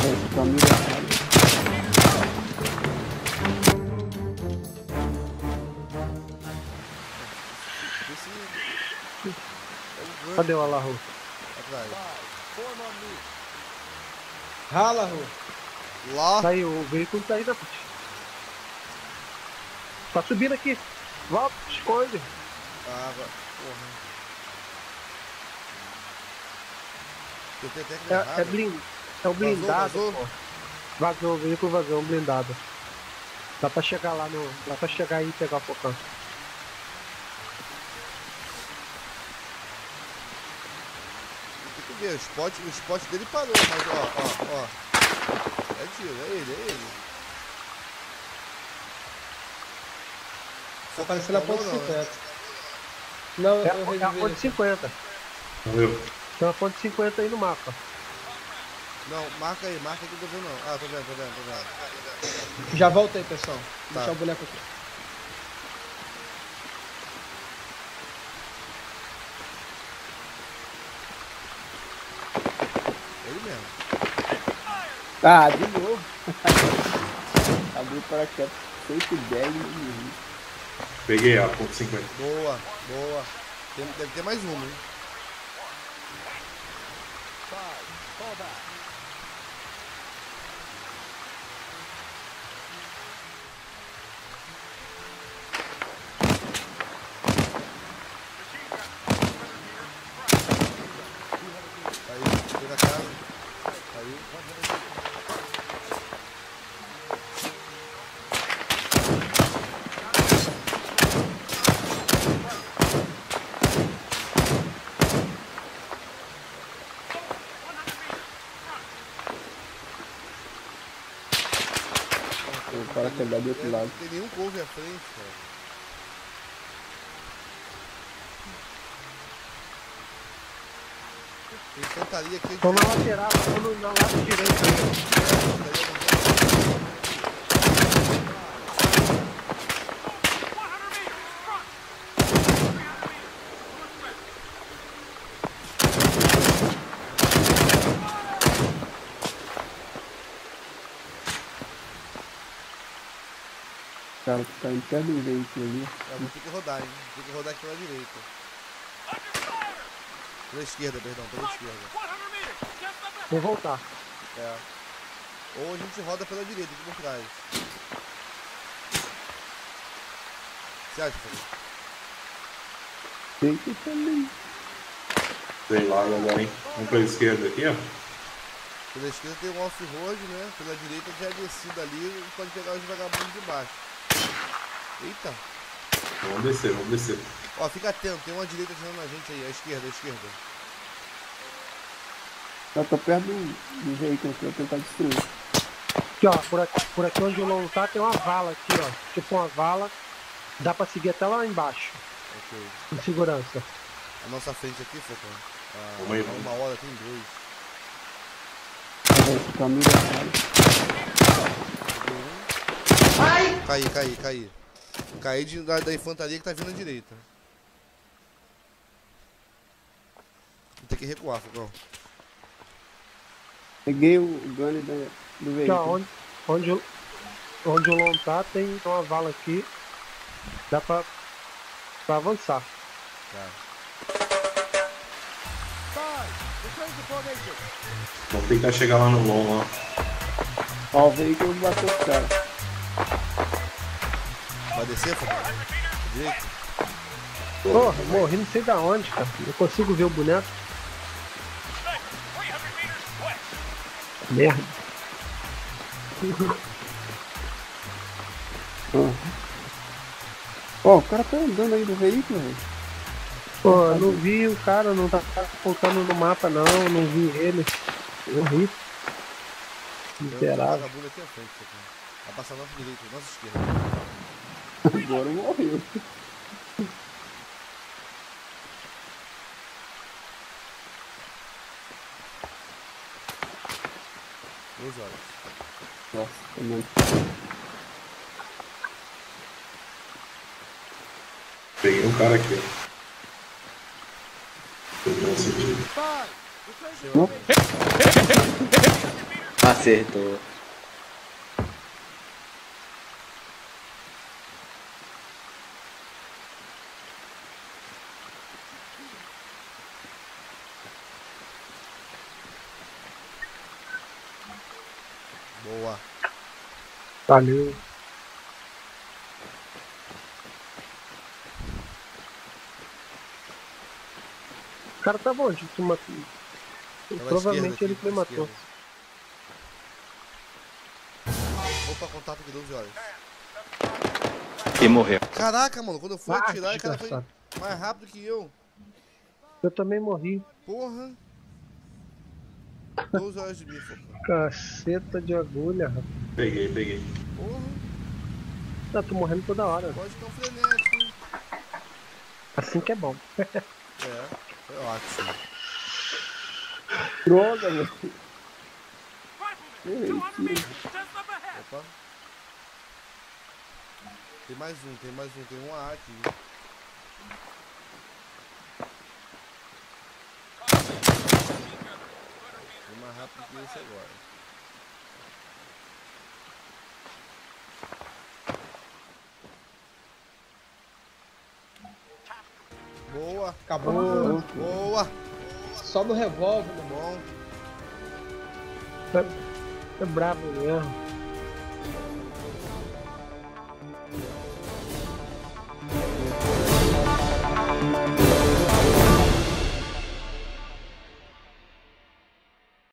Cadê o Alarro? Atrás. Rala, Rô. Lá. Tá aí, o veículo tá aí na frente. Tá subindo aqui. Volta, esconde. Ah, agora. Porra. Eu tenho até que É o blindado. Vazou? Pô. Vazou, o veículo vazou, um blindado. Dá pra chegar lá no. Dá pra chegar aí e pegar o focão. Tem que ver, o spot dele parou, mas ó. É tiro, é ele. Tá parecendo a ponte 50. Não, É eu a revivi. ponte 50. Valeu. Tem uma ponte 50 aí no mapa. Não, marca aí que eu tô vendo não. Ah, tô vendo. Já volta aí, pessoal. Tá. Deixar o boneco aqui. Ele mesmo. Ah, de novo. Abriu o paraquedas 110 e Peguei a ponto 50. Boa. Deve ter mais uma, hein? Aí, foi na casa. Aí. o paraquedas do outro lado. Não tem nenhum cover à frente, cara. Tem infantaria aqui. Tô na lateral, tô na lado direito. Cara, que tá em pé do veículo ali. Vou ter que rodar, hein? Tem que rodar aqui pela direita. Pela esquerda, pela esquerda. Vou voltar. É. Ou a gente roda pela direita, aqui por trás. Você acha, Felipe? Tem que também. Sei lá, galera, hein? Vamos pra esquerda aqui, ó. Pela esquerda tem um off-road, né? Pela direita já é descida ali e pode pegar os vagabundos de baixo. Eita! Vamos descer. Ó, fica atento, tem uma direita atirando na gente aí, à esquerda. Eu tô perto do veículo que eu vou tentar destruir. Aqui, ó, por aqui onde o Long tá, tem uma vala aqui, ó. Tipo uma vala. Dá pra seguir até lá embaixo. Ok. Com segurança. A nossa frente aqui, Focão. Vamos aí, Há uma hora tem dois. O caminho da Caí. Caí da infantaria que tá vindo à direita. Vou ter que recuar, Focão. Peguei o gun do Aqui, veículo. ó, onde o Long tá, tem uma vala aqui. Dá pra avançar. Tá. Vamos tentar chegar lá no long, ó. Ó, o veículo bateu os caras. Vai descer, Focão? Direito? Porra, morri não sei da onde, cara. Não consigo ver o boneco. Merda. Ó, o cara tá andando aí do veículo, velho. Pô, eu não vi o cara, não tá apontando no mapa não vi ele. Morri. Tem um Miserável. vagabundo aqui à frente, Focão. Vai passar nossa direita, nossa esquerda. Agora morreu. Duas horas. Nossa, tá muito. Peguei um cara aqui, ó. Tô dando sentido. Não? Acertou. Boa. Valeu. O cara tava onde? Que matou? Pela Provavelmente esquerda ele aqui, que me pela matou. esquerda. Opa, contato aqui, 12 horas. E morreu. Caraca, mano, quando eu fui atirar, o cara foi desgraçado. mais rápido que eu. Eu também morri. Porra. 12 horas de bife. Caceta de agulha, rapaz. Peguei. Porra, Eu tô morrendo toda hora. pode ficar um frenético, hein? Assim que é bom. É, foi ótimo. Droga, velho. Errei, tiro. Opa. Tem mais um, tem um A aqui. Foi mais rápido que esse agora. Boa, Acabou. boa, Só no revólver, tá mano. bom. É bravo mesmo.